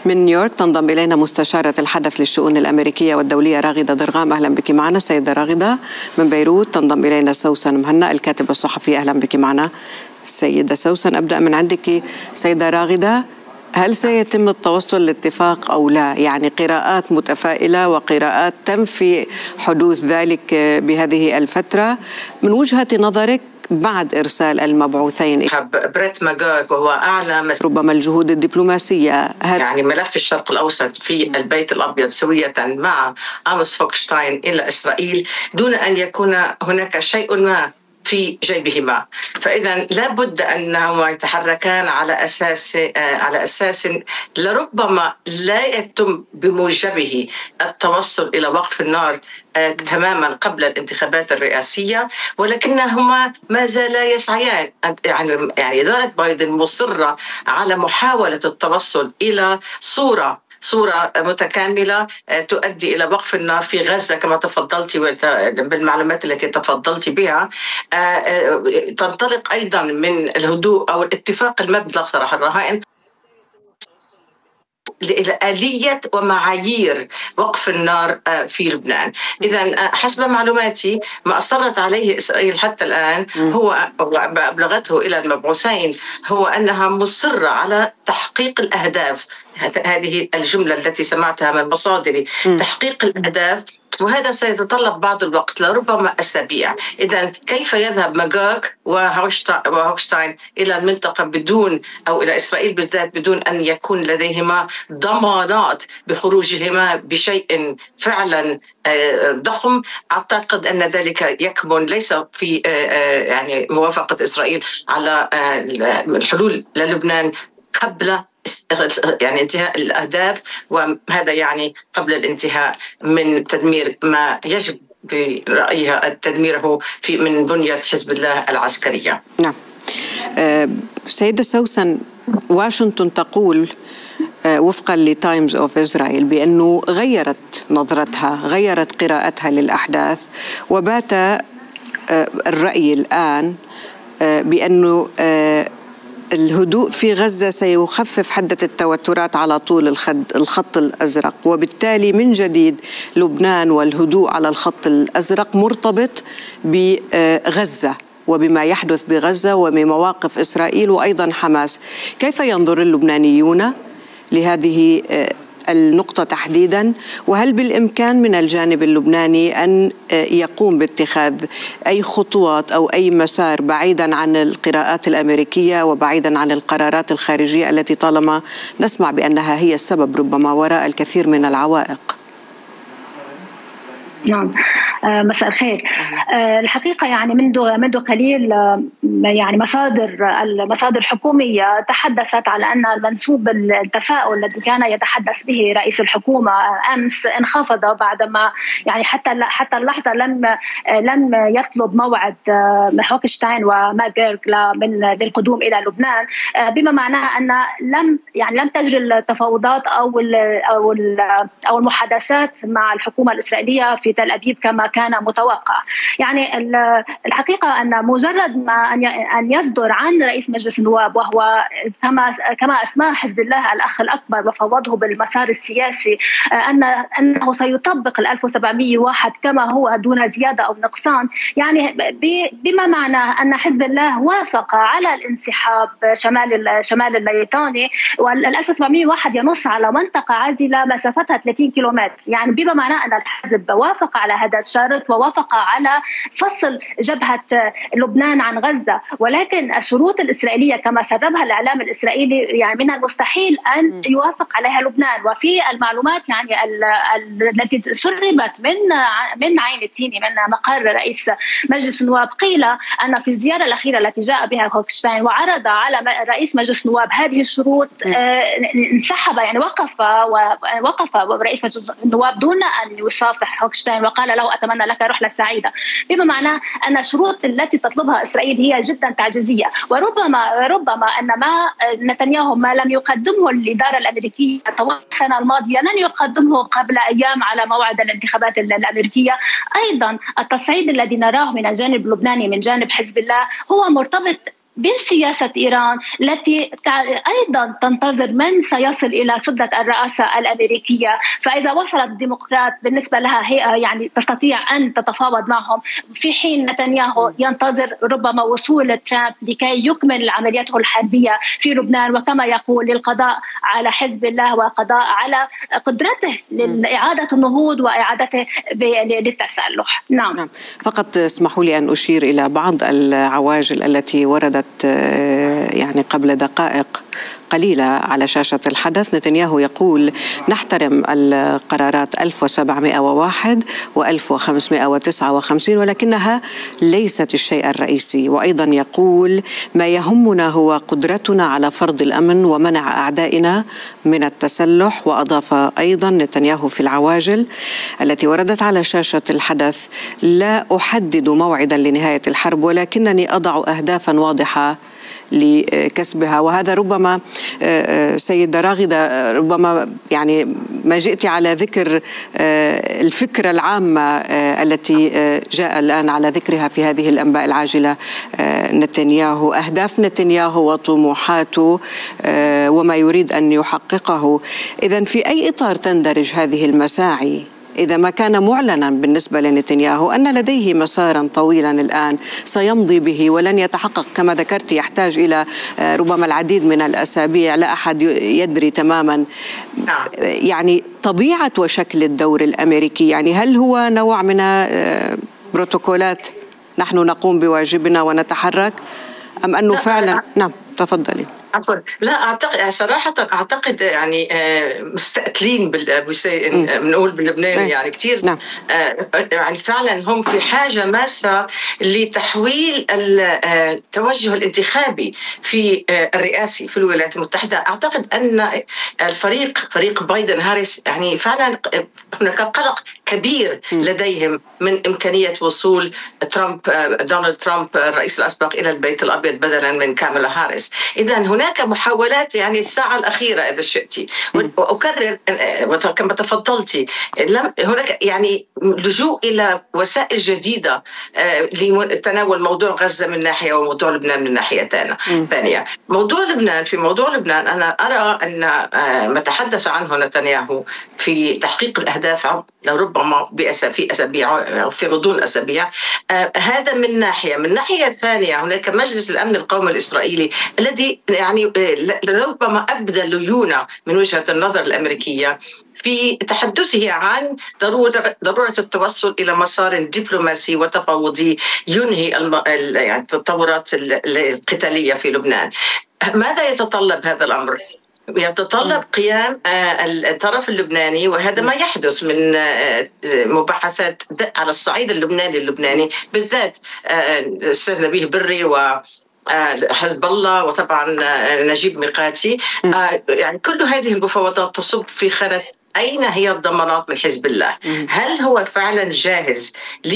من نيويورك تنضم إلينا مستشارة الحدث للشؤون الأمريكية والدولية راغدة ضرغام. أهلا بك معنا سيدة راغدة. من بيروت تنضم إلينا سوسن مهنا الكاتبة الصحفية. أهلا بك معنا السيدة سوسن. أبدأ من عندك سيدة راغدة، هل سيتم التوصل لاتفاق أو لا؟ يعني قراءات متفائلة وقراءات تنفي حدوث ذلك بهذه الفترة من وجهة نظرك بعد إرسال المبعوثين. بريت ماجوغ وهو أعلى ربما الجهود الدبلوماسية يعني ملف الشرق الأوسط في البيت الأبيض سوية مع آموس هوكشتاين إلى إسرائيل دون أن يكون هناك شيء ما في جيبهما، فإذا لابد أنهما يتحركان على أساس لربما لا يتم بموجبه التوصل إلى وقف النار تماما قبل الانتخابات الرئاسية، ولكنهما ما زالا يسعيان. يعني إدارة بايدن مصرة على محاولة التوصل إلى صورة متكاملة تؤدي إلى وقف النار في غزة كما تفضلت بالمعلومات التي تفضلت بها. تنطلق أيضا من الهدوء أو الاتفاق المبدأ صراحة الرهائن لآلية ومعايير وقف النار في لبنان. إذن حسب معلوماتي ما أصرت عليه إسرائيل حتى الآن هو أبلغته إلى المبعوثين هو أنها مصرة على تحقيق الأهداف. هذه الجملة التي سمعتها من مصادري، تحقيق الأهداف، وهذا سيتطلب بعض الوقت لربما أسابيع. إذن كيف يذهب ماجوغ وهوكشتاين إلى المنطقة بدون أو إلى إسرائيل بالذات بدون أن يكون لديهما ضمانات بخروجهما بشيء بشيء ضخم؟ أعتقد أن ذلك يكمن ليس في يعني موافقة إسرائيل على الحلول للبنان قبل يعني انتهاء الأهداف، وهذا يعني قبل الانتهاء من تدمير ما يجب برأيها تدميره من بنية حزب الله العسكرية. نعم. سيدة سوسن، واشنطن تقول وفقا لتايمز اوف إسرائيل بأنه غيرت نظرتها، غيرت قراءتها للأحداث، وبات الرأي الآن بأنه الهدوء في غزة سيخفف حدة التوترات على طول الخط الأزرق، وبالتالي من جديد لبنان والهدوء على الخط الأزرق مرتبط بغزة وبما يحدث بغزة وبمواقف إسرائيل وأيضا حماس. كيف ينظر اللبنانيون لهذه النقطة تحديدا، وهل بالإمكان من الجانب اللبناني أن يقوم باتخاذ أي خطوات أو أي مسار بعيدا عن القراءات الأمريكية وبعيدا عن القرارات الخارجية التي طالما نسمع بأنها هي السبب ربما وراء الكثير من العوائق؟ نعم، مساء الخير. الحقيقة يعني منذ قليل يعني المصادر الحكومية تحدثت على أن المنسوب التفاؤل الذي كان يتحدث به رئيس الحكومة أمس انخفض بعدما يعني حتى اللحظة لم يطلب موعد هوكشتاين وماجوغ للقدوم إلى لبنان، بما معناه أن لم تجري التفاوضات أو المحادثات مع الحكومة الإسرائيلية في تل أبيب كما كان متوقع. يعني الحقيقة أن مجرد ما أن يصدر عن رئيس مجلس النواب، وهو كما أسماه حزب الله الأخ الأكبر وفوضه بالمسار السياسي، أنه سيطبق 1701 كما هو دون زيادة أو نقصان، يعني بما معناه أن حزب الله وافق على الانسحاب شمال الليطاني، وال 1701 ينص على منطقة عازلة مسافتها 30 كيلومتر، يعني بما معناه أن الحزب وافق على هذا الشرط ووافق على فصل جبهة لبنان عن غزة. ولكن الشروط الإسرائيلية كما سربها الإعلام الإسرائيلي يعني من المستحيل أن يوافق عليها لبنان. وفي المعلومات يعني التي سربت من عين التيني من مقر رئيس مجلس النواب، قيل أن في الزيارة الأخيرة التي جاء بها هوكشتاين وعرض على رئيس مجلس النواب هذه الشروط، انسحب، يعني وقف رئيس مجلس النواب دون أن يصافح هوكشتاين وقال له أتمنى لك رحلة سعيدة، بما معناه أن الشروط التي تطلبها إسرائيل هي جدا تعجيزية. وربما أن ما نتنياهو ما لم يقدمه الإدارة الأمريكية طوال السنة الماضية لن يقدمه قبل أيام على موعد الانتخابات الأمريكية. أيضا التصعيد الذي نراه من الجانب اللبناني من جانب حزب الله هو مرتبط من سياسة إيران التي أيضا تنتظر من سيصل إلى سدة الرئاسة الأمريكية. فإذا وصلت الديمقراط بالنسبة لها هي يعني تستطيع أن تتفاوض معهم، في حين نتنياهو ينتظر ربما وصول ترامب لكي يكمل عملياته الحربية في لبنان، وكما يقول للقضاء على حزب الله وقضاء على قدرته لإعادة النهوض وإعادته للتسلح. نعم. فقط اسمحوا لي أن أشير إلى بعض العواجل التي وردت يعني قبل دقائق قليلة على شاشة الحدث. نتنياهو يقول نحترم القرارات 1701 و1559 ولكنها ليست الشيء الرئيسي. وأيضا يقول ما يهمنا هو قدرتنا على فرض الأمن ومنع أعدائنا من التسلح. وأضاف أيضا نتنياهو في العواجل التي وردت على شاشة الحدث لا أحدد موعدا لنهاية الحرب ولكنني أضع أهدافا واضحة لكسبها. وهذا ربما سيدة راغدة ربما يعني ما جئت على ذكر الفكرة العامة التي جاء الآن على ذكرها في هذه الأنباء العاجلة. نتنياهو، أهداف نتنياهو وطموحاته وما يريد أن يحققه. إذن في أي إطار تندرج هذه المساعي إذا ما كان معلنا بالنسبة لنتنياهو أن لديه مسارا طويلا الآن سيمضي به ولن يتحقق كما ذكرت، يحتاج إلى ربما العديد من الأسابيع، لا أحد يدري تماما يعني طبيعة وشكل الدور الأمريكي؟ يعني هل هو نوع من بروتوكولات نحن نقوم بواجبنا ونتحرك، أم أنه فعلا؟ نعم تفضلي. عفوا، لا أعتقد صراحة أعتقد يعني مستقتلين بنقول باللبناني يعني كثير يعني فعلا هم في حاجة ماسة لتحويل التوجه الانتخابي في الرئاسي في الولايات المتحدة. أعتقد أن فريق بايدن هاريس يعني فعلا هناك قلق كبير لديهم من إمكانية وصول دونالد ترامب الرئيس الأسبق إلى البيت الأبيض بدلا من كاميلا هاريس. إذا هناك محاولات يعني الساعة الأخيرة إذا شئتي، وأكرر كما تفضلتي هناك يعني لجوء إلى وسائل جديدة لتناول موضوع غزة من ناحية وموضوع لبنان من ناحية ثانية. في موضوع لبنان أنا أرى أن ما تحدث عنه نتنياهو في تحقيق الأهداف ربما في أسابيع أو في غضون أسابيع، هذا من ناحية. من ناحية ثانية هناك مجلس الأمن القومي الإسرائيلي الذي يعني ربما أبدى ليونة من وجهة النظر الأمريكية في تحدثه عن ضرورة التوصل إلى مسار دبلوماسي وتفاوضي ينهي يعني التطورات القتالية في لبنان. ماذا يتطلب هذا الأمر؟ يتطلب قيام الطرف اللبناني، وهذا ما يحدث من مباحثات على الصعيد اللبناني بالذات الأستاذ نبيه بري وحزب الله وطبعا نجيب ميقاتي. يعني كل هذه المفاوضات تصب في خانة أين هي الضمانات من حزب الله؟ هل هو فعلا جاهز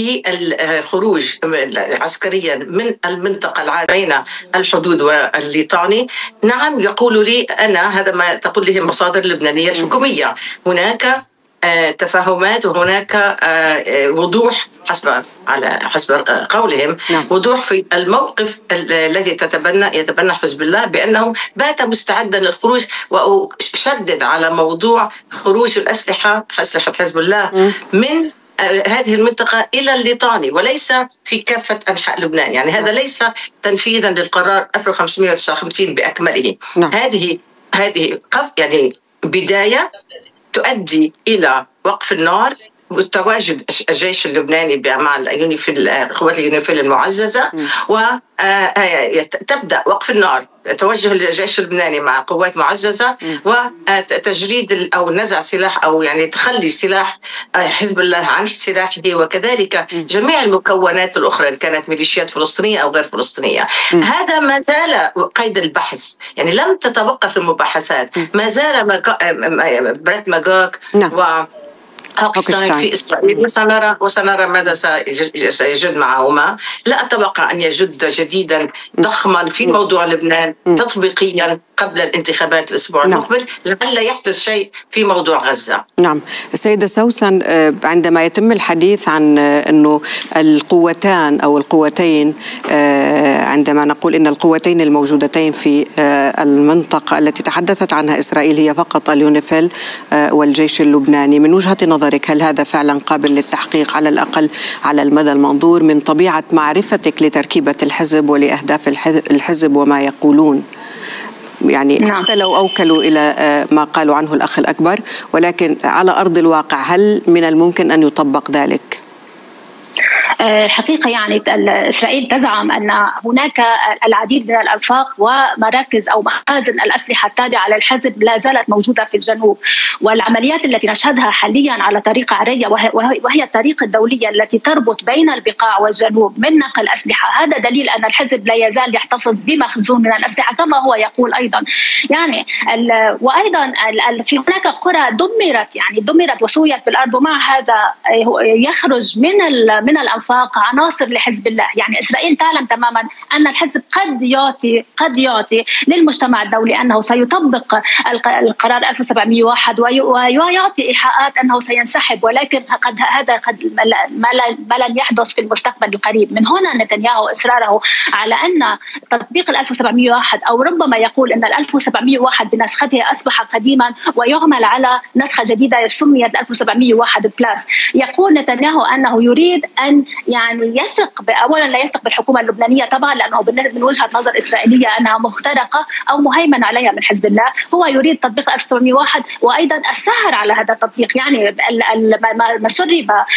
للخروج عسكريا من المنطقة العادية بين الحدود والليطاني؟ نعم، يقول لي أنا هذا ما تقول له المصادر اللبنانية الحكومية. هناك تفاهمات وهناك وضوح حسب قولهم، وضوح في الموقف الذي يتبنى حزب الله بأنه بات مستعدا للخروج. وأشدد على موضوع خروج أسلحة حزب الله من هذه المنطقة إلى الليطاني وليس في كافة أنحاء لبنان. يعني هذا ليس تنفيذا للقرار 1559 بأكمله. هذه يعني بداية تؤدي إلى وقف النار وتواجد الجيش اللبناني مع القوات اليونيفيل المعززة، وتبدأ وقف النار، توجه الجيش اللبناني مع قوات معززة وتجريد أو نزع سلاح أو يعني تخلي سلاح حزب الله عن سلاحه، وكذلك جميع المكونات الأخرى إن كانت ميليشيات فلسطينية أو غير فلسطينية. هذا ما زال قيد البحث، يعني لم تتوقف المباحثات. ما زال بريت ماجوك في إسرائيل، وسنرى ماذا سيجد معهما. لا أتوقع أن يجد جديدا ضخما في موضوع لبنان تطبيقيا قبل الانتخابات الأسبوع المقبل. لعل يحدث شيء في موضوع غزة. نعم السيدة سوسن، عندما يتم الحديث عن أنه القوتان أو القوتين، عندما نقول إن القوتين الموجودتين في المنطقة التي تحدثت عنها إسرائيل هي فقط اليونيفيل والجيش اللبناني، من وجهة نظرك هل هذا فعلا قابل للتحقيق على الأقل على المدى المنظور من طبيعة معرفتك لتركيبة الحزب ولأهداف الحزب وما يقولون؟ يعني حتى لو أوكلوا إلى ما قالوا عنه الأخ الأكبر، ولكن على أرض الواقع هل من الممكن أن يطبق ذلك؟ الحقيقة يعني إسرائيل تزعم أن هناك العديد من الأنفاق ومراكز أو مخازن الأسلحة التابعة للحزب لا زالت موجودة في الجنوب، والعمليات التي نشهدها حاليا على طريق عرية وهي الطريق الدولية التي تربط بين البقاع والجنوب من نقل أسلحة، هذا دليل أن الحزب لا يزال يحتفظ بمخزون من الأسلحة كما هو يقول أيضا. يعني وأيضا في هناك قرى دمرت وسويت بالأرض، ومع هذا يخرج من الأنفاق عناصر لحزب الله. يعني إسرائيل تعلم تماما أن الحزب قد يعطي للمجتمع الدولي أنه سيطبق القرار 1701 ويعطي إيحاءات أنه سينسحب، ولكن هذا ما لن يحدث في المستقبل القريب. من هنا نتنياهو إصراره على أن تطبيق 1701 أو ربما يقول أن 1701 بنسختها أصبح قديما ويعمل على نسخة جديدة سميت 1701 بلاس. يقول نتنياهو أنه يريد أن يعني أولا لا يثق بالحكومة اللبنانية طبعا، لأنه من وجهة نظر إسرائيلية أنها مخترقة أو مهيمن عليها من حزب الله. هو يريد تطبيق 1701 وأيضا السهر على هذا التطبيق. يعني ما سرب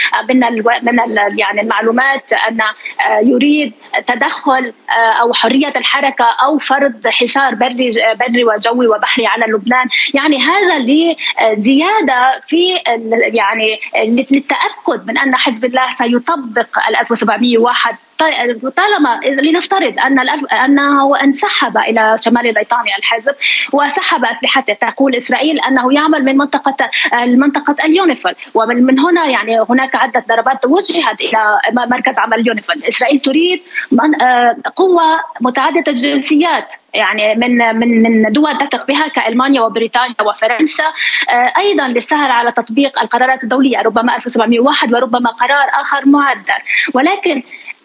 من يعني المعلومات أن يريد تدخل أو حرية الحركة أو فرض حصار بري وجوي وبحري على لبنان. يعني هذا لزيادة في يعني للتأكد من أن حزب الله سيطبق 1701 طالما لنفترض أنه انسحب إلى شمال بريطانيا الحزب وسحب أسلحته. تقول إسرائيل أنه يعمل من منطقة اليونيفيل، ومن هنا يعني هناك عدة ضربات وجهت إلى مركز عمل اليونيفيل. إسرائيل تريد قوة متعددة الجنسيات، يعني من دول تثق بها كألمانيا وبريطانيا وفرنسا، أيضا للسهر على تطبيق القرارات الدولية، ربما 1701 وربما قرار آخر معدل. ولكن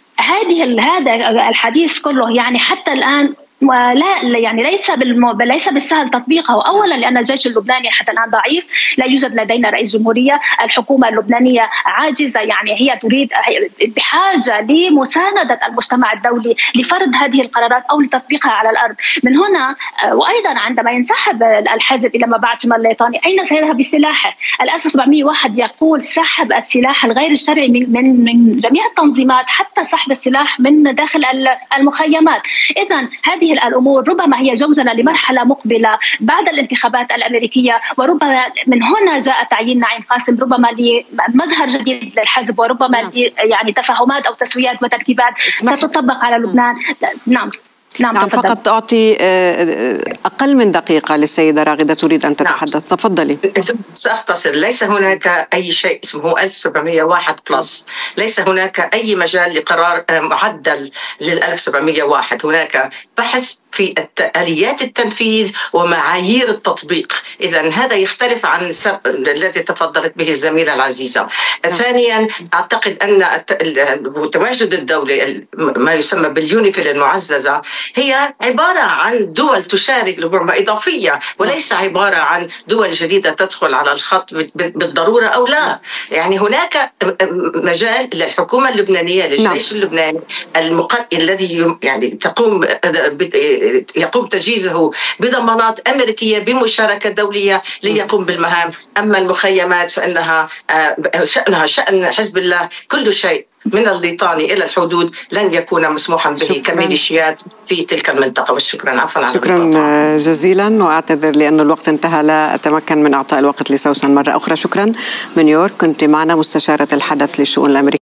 هذا الحديث كله يعني حتى الآن لا يعني ليس بالسهل تطبيقه. اولا لان الجيش اللبناني حتى الان ضعيف، لا يوجد لدينا رئيس جمهوريه، الحكومه اللبنانيه عاجزه، يعني هي تريد بحاجه لمسانده المجتمع الدولي لفرض هذه القرارات او لتطبيقها على الارض. من هنا وايضا عندما ينسحب الحزب الى ما بعد شمال بريطانيا اين سيذهب بسلاحه؟ 1701 يقول سحب السلاح الغير الشرعي من جميع التنظيمات، حتى سحب السلاح من داخل المخيمات. اذا هذه الأمور ربما هي جوزنا لمرحلة مقبلة بعد الانتخابات الأمريكية، وربما من هنا جاء تعيين نعيم قاسم ربما لمظهر جديد للحزب، وربما يعني تفاهمات أو تسويات وترتيبات ستطبق على لبنان. نعم فقط أعطي أقل من دقيقة للسيدة راغدة تريد أن تتحدث. تفضلي. سأختصر. ليس هناك أي شيء اسمه 1701 بلس، ليس هناك أي مجال لقرار معدل ل 1701. هناك بحث في آليات التنفيذ ومعايير التطبيق. إذن هذا يختلف عن الذي تفضلت به الزميلة العزيزة. ثانيا أعتقد أن تواجد الدولة ما يسمى باليونيفيل المعززة هي عبارة عن دول تشارك لبرما إضافية، وليس عبارة عن دول جديدة تدخل على الخط بالضرورة أو لا. يعني هناك مجال للحكومة اللبنانية، للجيش اللبناني الذي يعني يقوم تجهيزه بضمانات أمريكية بمشاركة دولية ليقوم بالمهام. أما المخيمات فإنها شأنها شأن حزب الله، كل شيء من الليطاني إلى الحدود لن يكون مسموحا به كميليشيات في تلك المنطقة. والشكرا. عفوا. شكرا جزيلا، وأعتذر لأن الوقت انتهى، لا أتمكن من إعطاء الوقت لسوسن مرة أخرى. شكرا. من نيويورك كنت معنا مستشارة الحدث للشؤون الأمريكية.